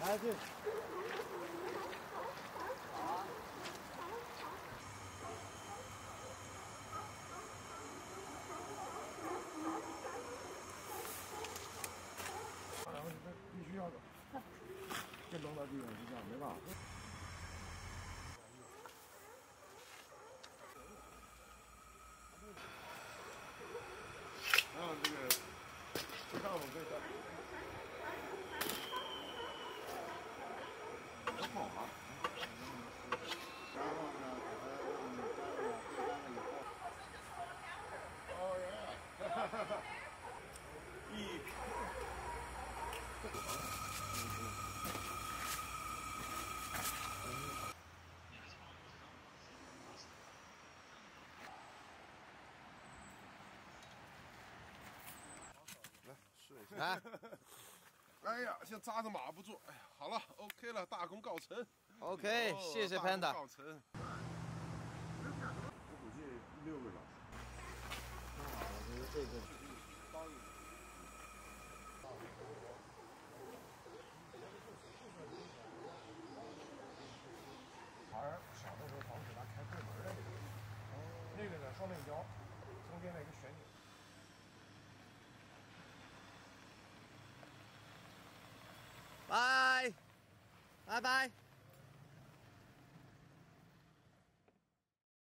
来去。然后这必须要走，这扔到地上是这样，没办法。还有这个，看我们这个，很好啊。然后呢，给它让你沾了，对干了以后，哦耶，哈哈哈，一。来试一下。来，哎呀，先扎着马步做。哎呀，好了 ，OK 了，大功告成。 OK，谢谢 Panda。 告成。我估计6个小时。我觉得这个高一点。孩儿小的时候防止他开后门的那个呢，双面胶，中间的一个旋钮。 拜拜拜。